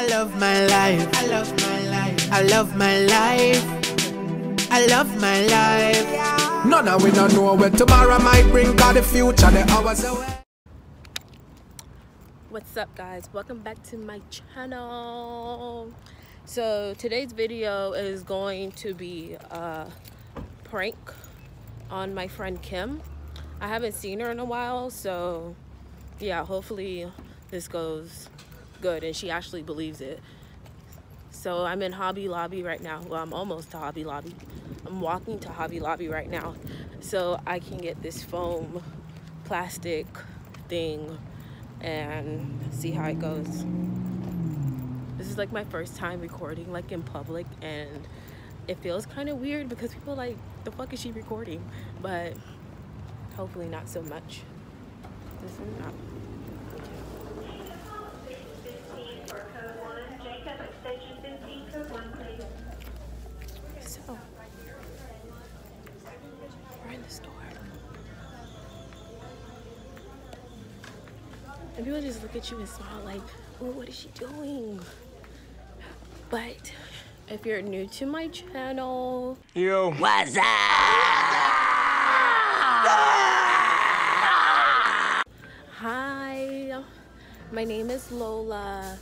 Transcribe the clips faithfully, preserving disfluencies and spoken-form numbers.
I love my life. I love my life. I love my life. I love my life. None of we don't know what tomorrow might bring, cause the future the hours away. What's up, guys? Welcome back to my channel. So today's video is going to be a prank on my friend Kim. I haven't seen her in a while, so yeah, hopefully this goes good and she actually believes it. So I'm in Hobby Lobby right now. Well, I'm almost to Hobby Lobby. I'm walking to Hobby Lobby right now so I can get this foam plastic thing and see how it goes. This is like my first time recording like in public, and it feels kind of weird because people are like, the fuck is she recording? But hopefully not so much. This is not. So we're in the store. And people just look at you and smile like, oh, what is she doing? But if you're new to my channel, yo, what's up? Hi, my name is Lola,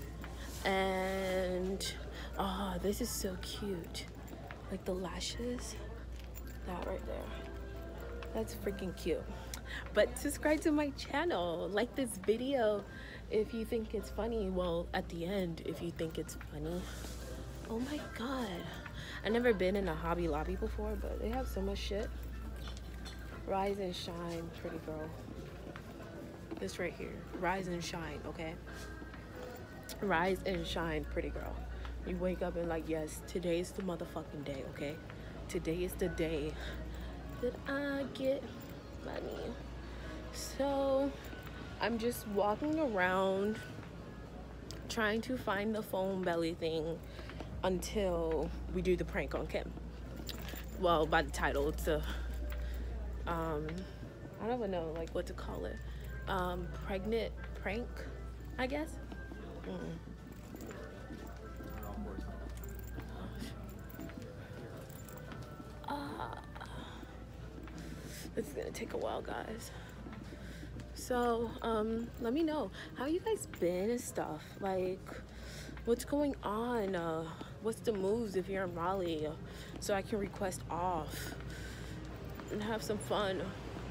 and oh, this is so cute. Like the lashes, that right there. That's freaking cute. But subscribe to my channel, like this video if you think it's funny. Well, at the end, if you think it's funny. Oh my god, I've never been in a Hobby Lobby before, but they have so much shit. Rise and shine, pretty girl. This right here, rise and shine, okay? Rise and shine, pretty girl. You wake up and like, yes, today's the motherfucking day, okay? Today is the day that I get money. So I'm just walking around trying to find the foam belly thing until we do the prank on Kim. Well, by the title, it's a um I don't even know like what to call it. Um pregnant prank, I guess. Mm-mm. uh, it's gonna take a while, guys. So um let me know how you guys been and stuff, like what's going on, uh what's the moves if you're in Raleigh, uh, so I can request off and have some fun.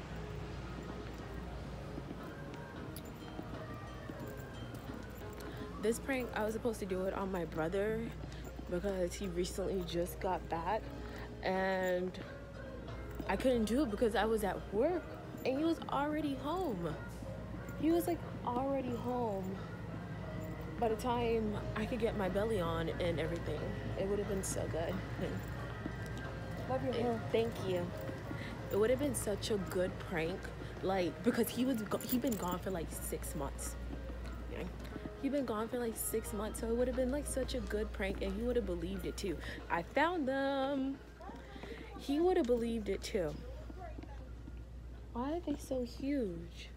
This prank, I was supposed to do it on my brother because he recently just got back, and I couldn't do it because I was at work and he was already home. He was like already home by the time I could get my belly on and everything. It would have been so good. Love your hair. Thank you. It would have been such a good prank, like, because he was he been gone for like six months. Yeah. He been gone for like six months, so it would have been like such a good prank, and he would have believed it too. I found them. He would have believed it too. Why are they so huge?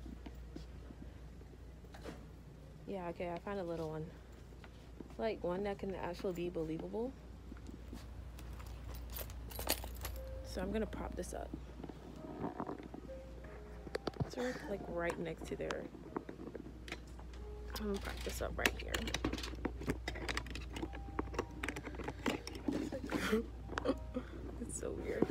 Yeah, okay, I found a little one. Like one that can actually be believable. So I'm gonna prop this up. It's like right next to there. I'm gonna prop this up right here. It's, like, it's so weird.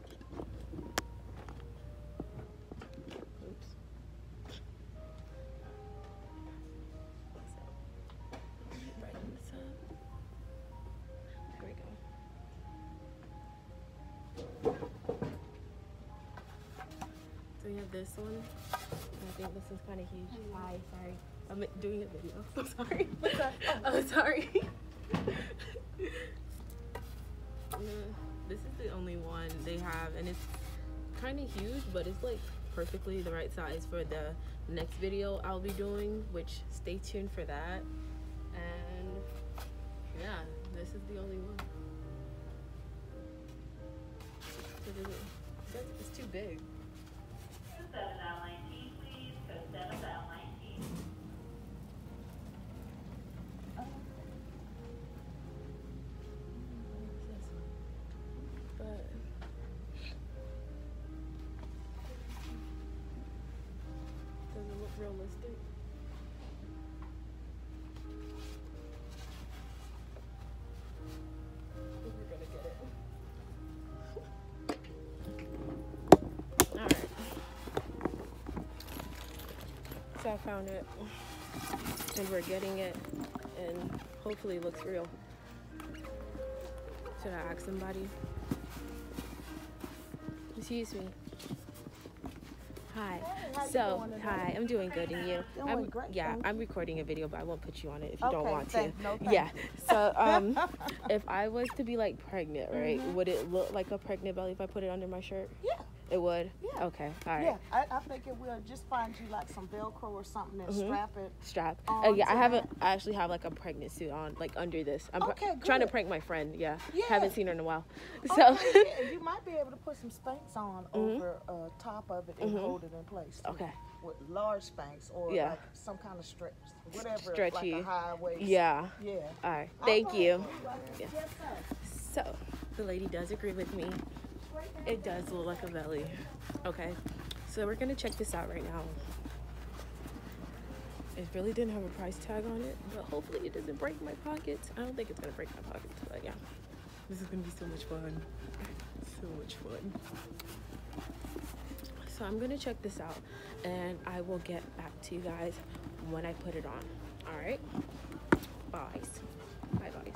So we have this one. I think this is kind of huge. Hi, sorry. I'm doing a video. I'm sorry. What's that? Oh, sorry. uh, this is the only one they have, and it's kind of huge, but it's like perfectly the right size for the next video I'll be doing, which stay tuned for that. And yeah, this is the only one. It's too big. seven L nineteen, please. Code seven L nineteen. stick. We're gonna get it. Alright. So I found it. And we're getting it. And hopefully it looks real. Should I ask somebody? Excuse me. Hi. Hey, So, hi. I'm doing good, and you? Doing I'm, great, yeah, thank I'm recording a video, but I won't put you on it if you Okay, don't want to. thank- no, thank yeah. you. So, um, if I was to be like pregnant, right? Mhm. Would it look like a pregnant belly if I put it under my shirt? Yeah. It would. Yeah. Okay. All right. Yeah, I, I think it will. Just find you like some Velcro or something and Mhm. strap it. Strap. On Uh, yeah, I to haven't. I actually have like a pregnant suit on, like under this. I'm pr- Okay, trying to good. prank my friend. Yeah. Yeah. Haven't seen her in a while. So. Okay, yeah, you might be able to put some Spanx on Mhm. over uh, top of it and Mhm. hold it in place. too. Okay. With large Spanx or Yeah. like some kind of stretch, whatever, Stretchy. like a high waist. Yeah. Yeah. All right. All Thank right. you. You're welcome. Yeah. Yes, sir. So, the lady does agree with me. It does look like a belly. Okay, so we're gonna check this out right now. It really didn't have a price tag on it, but hopefully it doesn't break my pockets. I don't think it's gonna break my pockets, but yeah. This is gonna be so much fun. So much fun. So I'm gonna check this out and I will get back to you guys when I put it on. All right? Bye. Bye, guys.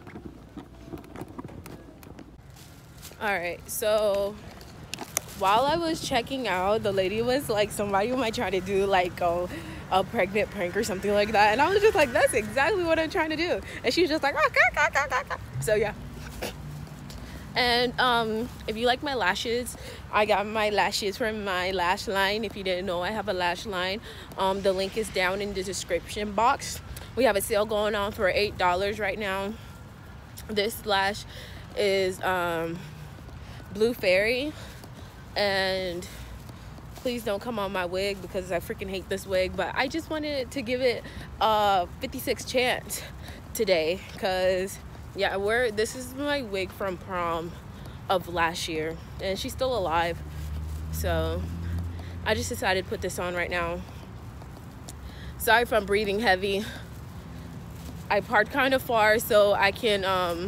All right, so while I was checking out, the lady was like, somebody might try to do like a, a pregnant prank or something like that. And I was just like, that's exactly what I'm trying to do. And she was just like, ah, ka, ka, ka, ka, ka. So yeah. And um, if you like my lashes, I got my lashes from my lash line. If you didn't know, I have a lash line. Um, the link is down in the description box. We have a sale going on for eight dollars right now. This lash is um, Blue Fairy. And please don't come on my wig because I freaking hate this wig. But I just wanted to give it a fifty-six chance today because... yeah, we're this is my wig from prom of last year, and she's still alive. So I just decided to put this on right now. Sorry if I'm breathing heavy. I parked kind of far so I can um,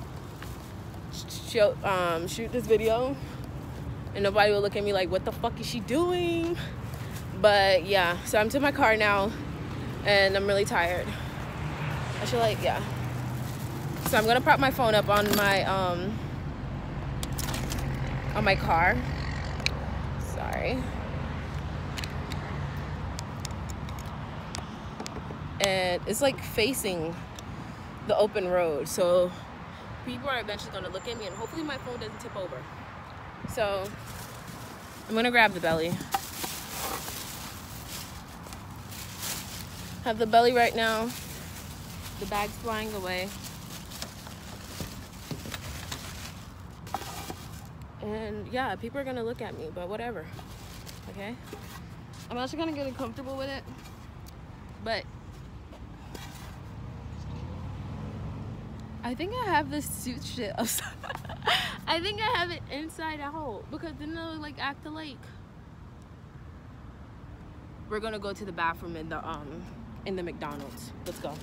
show, um, shoot this video, and nobody will look at me like, what the fuck is she doing? But yeah, so I'm to my car now, and I'm really tired. I should like, yeah. So I'm gonna prop my phone up on my um on my car. Sorry. And it's like facing the open road, so people are eventually gonna look at me, and hopefully my phone doesn't tip over. So I'm gonna grab the belly. Have the belly right now. The bag's flying away. And yeah, people are gonna look at me, but whatever. Okay? I'm actually gonna get uncomfortable with it. But I think I have this suit shit upside. I think I have it inside out because then they'll like act alike. We're gonna go to the bathroom in the um in the McDonald's. Let's go.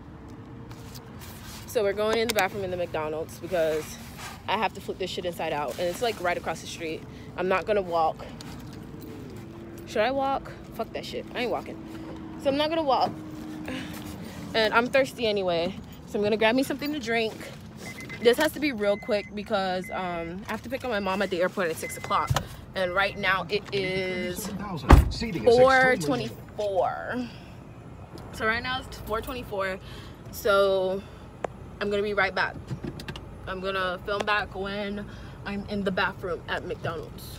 So we're going in the bathroom in the McDonald's because I have to flip this shit inside out, and it's like right across the street. I'm not gonna walk. Should I walk? Fuck that shit. I ain't walking. So I'm not gonna walk. And I'm thirsty anyway, so I'm gonna grab me something to drink. This has to be real quick because um, I have to pick up my mom at the airport at six o'clock, and right now it is four twenty-four. So right now it's four twenty-four. So I'm gonna be right back. I'm gonna film back when I'm in the bathroom at McDonald's.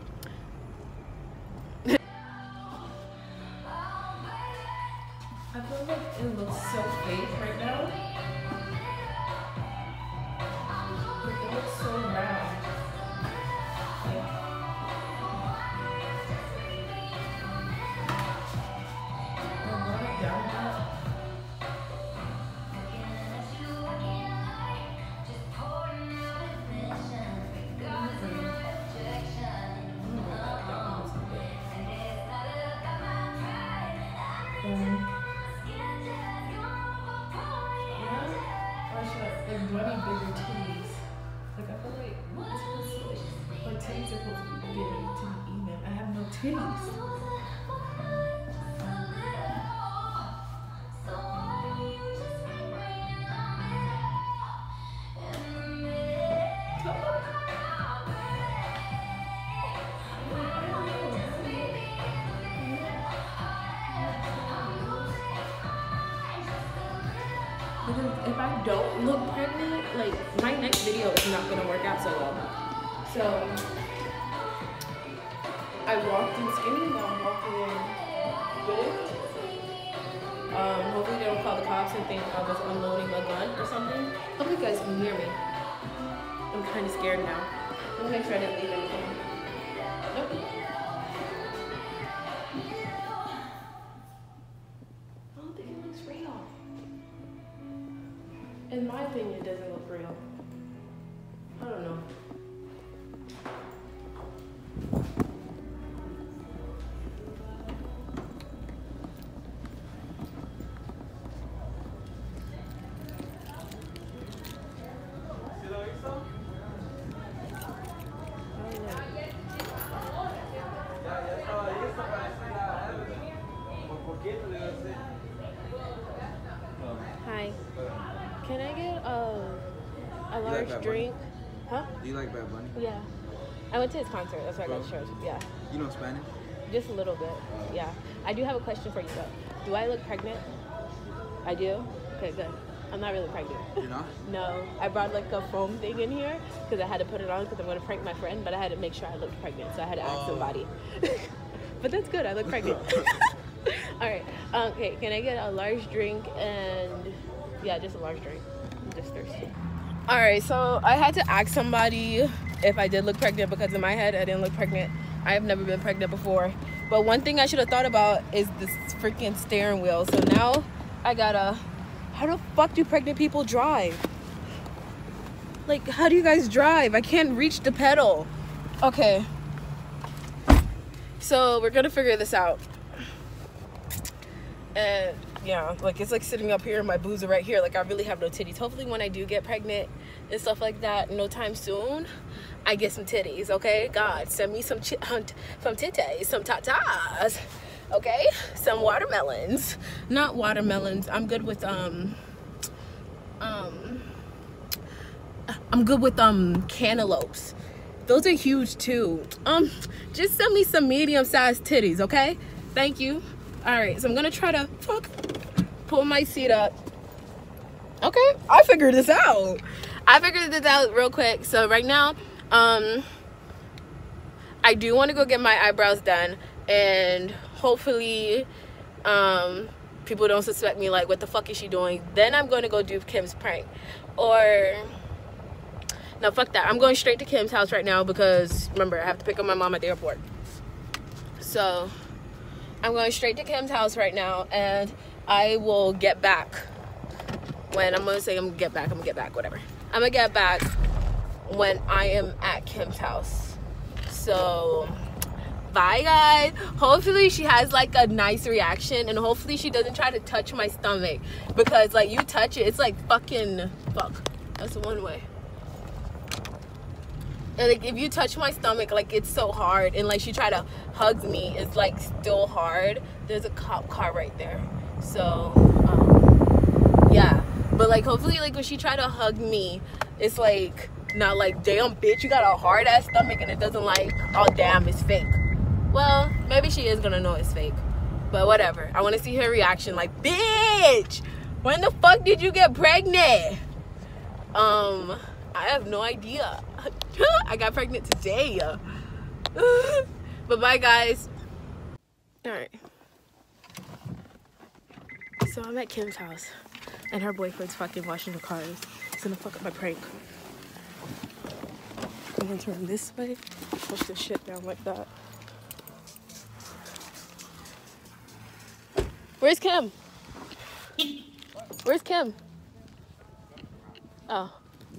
I feel like it looks so fake right now. Like it looks so round. do I need bigger titties? Like, I feel like it's supposed to, like, my titties are supposed to be big to be even. I have no titties. If I don't look pregnant, like, my next video is not gonna work out so well. So I walked in skinny, now I'm walking in big. Um, hopefully they don't call the cops and think I was unloading a gun or something. Hopefully you guys can hear me. I'm kind of scared now. Let me make sure I didn't leave anything. Nope. I don't think it looks real. In my opinion, it doesn't look real. I don't know. Hi. Can I get a, a large like drink? Huh? Do you like Bad Bunny? Yeah. I went to his concert. That's why I got shirts. Yeah. You know Spanish? Just a little bit. Uh, yeah. I do have a question for you though. Do I look pregnant? I do? Okay, good. I'm not really pregnant. You're not? No. I brought like a foam thing in here because I had to put it on because I'm going to prank my friend, but I had to make sure I looked pregnant, so I had to ask oh. somebody. But that's good. I look pregnant. All right. Um, okay. Can I get a large drink and yeah, just a large drink. I'm just thirsty. All right. So I had to ask somebody if I did look pregnant because in my head I didn't look pregnant. I have never been pregnant before. But one thing I should have thought about is this freaking steering wheel. So now I gotta. How the fuck do pregnant people drive? Like, how do you guys drive? I can't reach the pedal. Okay. So we're gonna figure this out. And yeah, like it's like sitting up here, my boobs are right here. Like I really have no titties. Hopefully when I do get pregnant and stuff like that, no time soon, I get some titties, okay? God, send me some ch some titties, some tatas, okay? Some watermelons. Not watermelons. I'm good with um um I'm good with um cantaloupes. Those are huge too. Um, just send me some medium-sized titties, okay? Thank you. All right, so I'm gonna try to fuck pull my seat up. Okay, I figured this out. I figured this out real quick. So right now, um, I do want to go get my eyebrows done, and hopefully, um, people don't suspect me like, what the fuck is she doing? Then I'm going to go do Kim's prank, or no, fuck that. I'm going straight to Kim's house right now because remember I have to pick up my mom at the airport. So I'm going straight to Kim's house right now, and I will get back when I'm gonna say I'm gonna get back. I'm gonna get back, whatever. I'm gonna get back when I am at Kim's house. So bye guys. Hopefully she has like a nice reaction, and hopefully she doesn't try to touch my stomach, because like you touch it, it's like fucking fuck. That's one way. And like if you touch my stomach, like it's so hard, and like she tried to hug me, it's like still hard. There's a cop car right there, so um, yeah. But like hopefully like when she tried to hug me, it's like not like, damn bitch, you got a hard ass stomach, and it doesn't like, oh damn, it's fake. Well, maybe she is gonna know it's fake, but whatever. I want to see her reaction, like, bitch, when the fuck did you get pregnant? um I have no idea. I got pregnant today. But bye guys. All right, so I'm at Kim's house and her boyfriend's fucking washing the cars. It's gonna fuck up my prank. I'm gonna turn this way, push this shit down like that. Where's Kim? Where's Kim? Oh.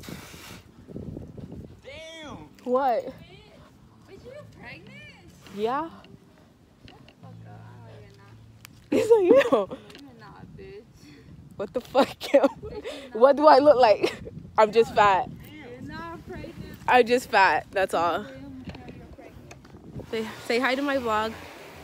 Damn. What? Bitch, you pregnant? Yeah. Shut the fuck up. Oh, you're not. It's like, you know. You're not, bitch. What the fuck, Kim? What do I look like? I'm just fat. You're not pregnant. I'm just fat. That's all. I'm sure you're pregnant. Say, say hi to my vlog.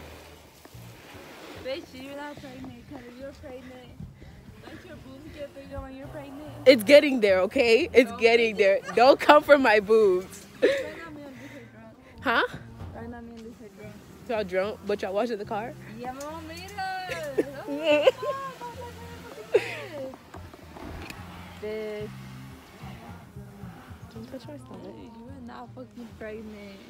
Bitch, you're not pregnant. Because if you're pregnant, don't your boobs get bigger when you're pregnant? It's getting there, okay? It's getting there. Don't come for my boobs. Right now, me on this head drunk. Huh? Right now, me on this head drunk. Y'all drunk, but y'all watching the car? Yeah, mama made us. Oh, bitch. Don't touch my stomach. You are not fucking pregnant.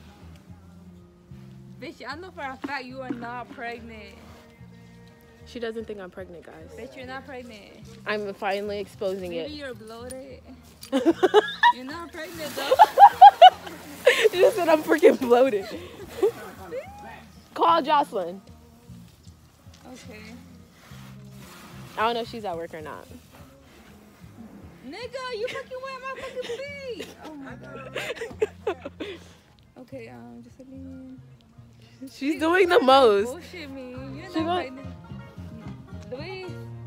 Bitch, I know for a fact you are not pregnant. She doesn't think I'm pregnant, guys. Bitch, you're not pregnant. I'm finally exposing Maybe it. you're bloated. You're not pregnant though. She just said I'm freaking bloated. Call Jocelyn. Okay. I don't know if she's at work or not. Nigga, you fucking wet my fucking feet. Oh my god. Okay, um, just let me. She's doing the most. Bullshit me. You're She not gon- pregnant. Louis.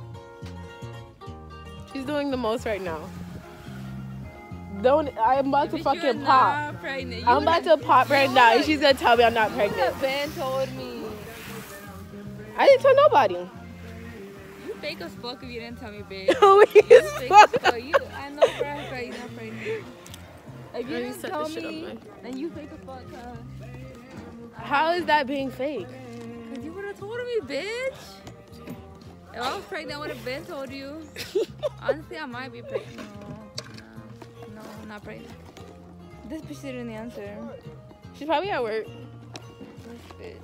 She's doing the most right now. Don't. I'm about to Bitch, fucking you're pop. not pregnant. You I'm about to would've- pop right now, and she's gonna tell me I'm not You pregnant. would've been told me. I didn't tell nobody. You fake as fuck if you didn't tell me, bitch. Oh, You he's fake fuck. as fuck. You, I know for a fact you're not pregnant. If you Let me didn't set tell this shit me, up, then you fake as fuck, huh? How is that being fake? Cause you would have told me, bitch. If I was pregnant, I would have been told you. Honestly, I might be pregnant. No, no, no, I'm not pregnant. This bitch didn't answer. She's probably at work. This bitch.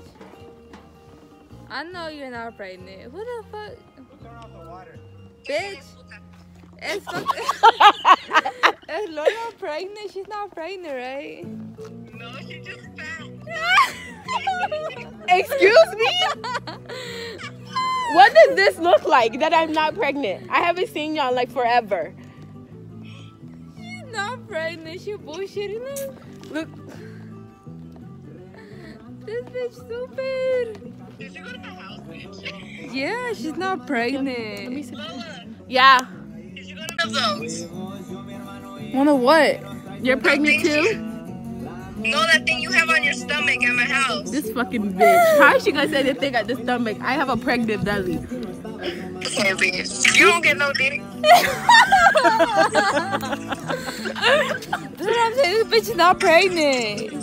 I know you're not pregnant. Who the fuck? Bitch. It's fucking. Is Lola pregnant? She's not pregnant, right? No, she just fat. Excuse me? What does this look like that I'm not pregnant? I haven't seen y'all like forever. She's not pregnant. She bullshitting. Look, This bitch stupid. Did you go to my house, bitch? Yeah, she's not pregnant. let me see. Lola, Yeah, did you go to those? Wanna what? you're pregnant too? No, that thing you have on your stomach at my house. This fucking bitch. How is she gonna say the thing at the stomach? I have a pregnant belly. Okay, bitch. You don't get no dick. That's what I'm saying. This bitch is not pregnant.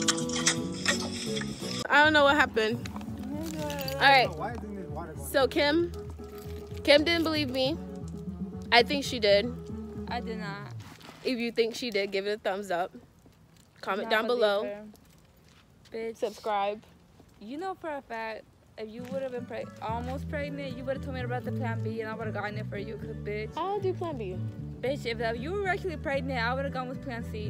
I don't know what happened. All right. Why isn't this water going? So Kim, Kim didn't believe me. I think she did. I did not. If you think she did, give it a thumbs up. Comment Not down believe below. her. Bitch, Subscribe. you know for a fact, if you would have been preg- almost pregnant, you would have told me about the plan B and I would have gotten it for you. Cause bitch, I'll do plan B. bitch, if that, you were actually pregnant, I would have gone with plan C.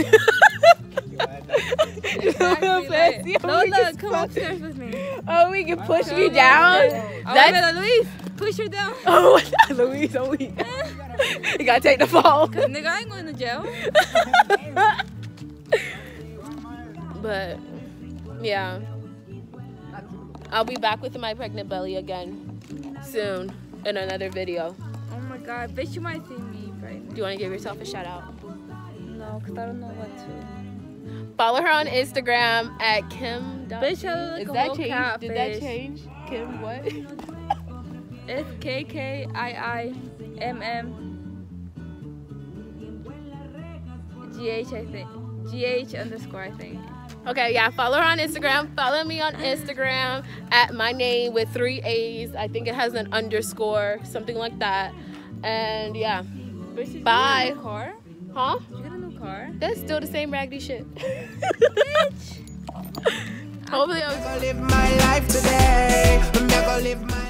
Plan Like, C, Lola, we can come fuck- upstairs with me. Oh, we can push Come me down. upstairs. Oh, That's- wait a minute, Luis, push her down. Oh, Louise, oh, we. You gotta take the fall. Cause nigga, I ain't going to jail. But yeah, I'll be back with my pregnant belly again soon in another video. Oh my god, bitch, you might see me pregnant. Do you want to give yourself a shout out? No, cause I don't know what to. Follow her on Instagram at Kim. Bitch, I look Is like a that whole changed? catfish. Did that change? Kim, what? It's K K I I M M G H, I think. G H underscore, I think. Okay, yeah, follow her on Instagram. Follow me on Instagram at my name with three A's. I think it has an underscore, something like that. And yeah, Bitch, did you Bye. get a new car? huh? Did you get a new car? That's still the same raggedy shit. Bitch! Hopefully, I was. I'm gonna live my life today. I'm gonna live my